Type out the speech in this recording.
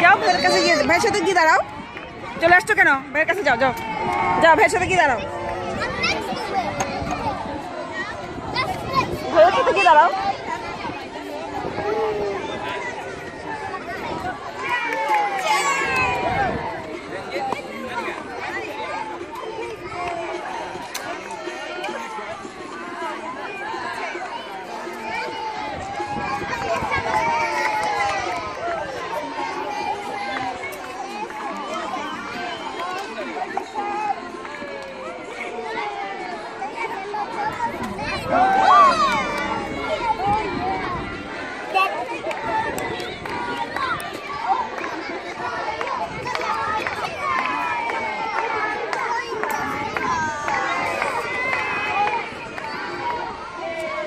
যাও ভাইয়ের কাছে গিয়ে, ভাইয়ের সাথে গিয়ে দাঁড়াও। চলে আসছো কেন? ভাইয়ের কাছে যাও, যাও যাও, ভাইয়ের সাথে গিয়ে দাঁড়াও, ভাইয়ের সাথে গিয়ে দাঁড়াও।